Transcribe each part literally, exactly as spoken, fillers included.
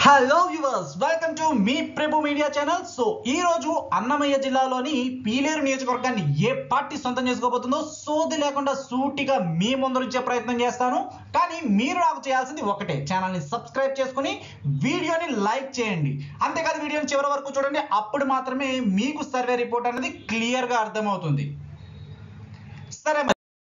Hello viewers, welcome to మీ Prabhu media channel. So ఈ రోజు అన్నమయ్య జిల్లాలోని పీలేరు నియోజకవర్గాన్ని ఏ పార్టీ సొంతం చేసుకోబోతుందో సోది లేకుండా సూటిగా మీ ముందరించే ప్రయత్నం చేస్తాను. కానీ మీరు నాకు చేయాల్సింది ఒకటే, ఛానల్ని సబ్స్క్రైబ్ చేసుకుని వీడియోని లైక్ చేయండి. అంతేకాదు వీడియోని చివరి వరకు చూడండి, అప్పుడు మాత్రమే మీకు సర్వే రిపోర్ట్ అనేది క్లియర్గా అర్థమవుతుంది. సరే,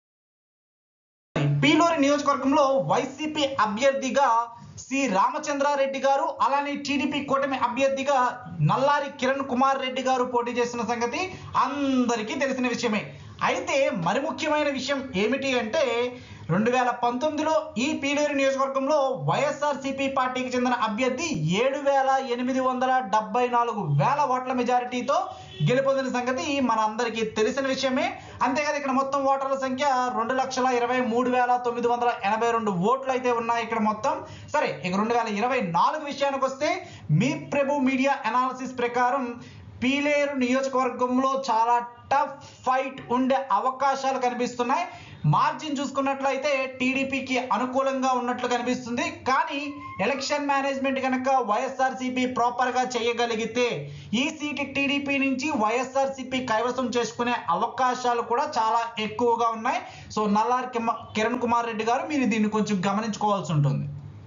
పీలేరు నియోజకవర్గంలో వైసీపీ అభ్యర్థిగా సి రామచంద్రారెడ్డి గారు, అలానే టీడీపీ కూటమి అభ్యర్థిగా నల్లారి కిరణ్ కుమార్ రెడ్డి గారు పోటీ చేస్తున్న సంగతి అందరికీ తెలిసిన విషయమే. అయితే మరి ముఖ్యమైన విషయం ఏమిటి అంటే, రెండు వేల పంతొమ్మిదిలో ఈ పీలేరు నియోజకవర్గంలో వైఎస్ఆర్సీపీ పార్టీకి చెందిన అభ్యర్థి ఏడు వేల ఎనిమిది వందల డెబ్బై నాలుగు వేల ఓట్ల మెజారిటీతో గెలుపొందిన సంగతి మన అందరికీ తెలిసిన విషయమే. అంతేకాదు ఇక్కడ మొత్తం ఓటర్ల సంఖ్య రెండు లక్షల ఇరవై మూడు వేల తొమ్మిది వందల ఎనభై రెండు ఓట్లు అయితే ఉన్నాయి ఇక్కడ మొత్తం. సరే, ఇక రెండు వేల ఇరవై నాలుగు విషయానికి వస్తే మీ ప్రభు మీడియా అనాలిసిస్ ప్రకారం పీలేరు నియోజకవర్గంలో చాలా టఫ్ ఫైట్ ఉండే అవకాశాలు కనిపిస్తున్నాయి. మార్జిన్ చూసుకున్నట్లయితే టీడీపీకి అనుకూలంగా ఉన్నట్లు కనిపిస్తుంది. కానీ ఎలక్షన్ మేనేజ్మెంట్ కనుక వైఎస్ఆర్సీపీ ప్రాపర్గా చేయగలిగితే ఈ సీటు టీడీపీ నుంచి వైఎస్ఆర్సీపీ కైవసం చేసుకునే అవకాశాలు కూడా చాలా ఎక్కువగా ఉన్నాయి. సో నల్లారి కిరణ్ కుమార్ రెడ్డి గారు, మీరు దీన్ని కొంచెం గమనించుకోవాల్సి ఉంటుంది.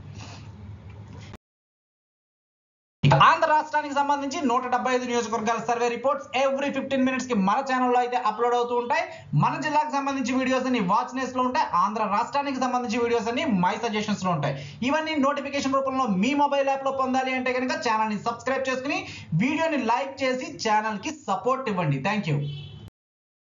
ఆంధ్ర రాష్ట్రానికి సంబంధించి నూట డెబ్బై ఐదు నియోజకవర్గాల survey reports every fifteen minutes కి మన ఛానల్లో అయితే అప్లోడ్ అవుతూ ఉంటాయి. మన జిల్లాకు సంబంధించి వీడియోస్ అన్ని వాచ్ నెస్ లో ఉంటాయి. ఆంధ్ర రాష్ట్రానికి సంబంధించి వీడియోస్ అన్ని మై సజెషన్స్ లో ఉంటాయి. ఇవన్నీ నోటిఫికేషన్ రూపంలో మీ మొబైల్ యాప్ లో పొందాలి అంటే కనుక ఛానల్ ని సబ్స్క్రైబ్ చేసుకుని వీడియోని లైక్ చేసి ఛానల్ కి సపోర్ట్ ఇవ్వండి. Thank you.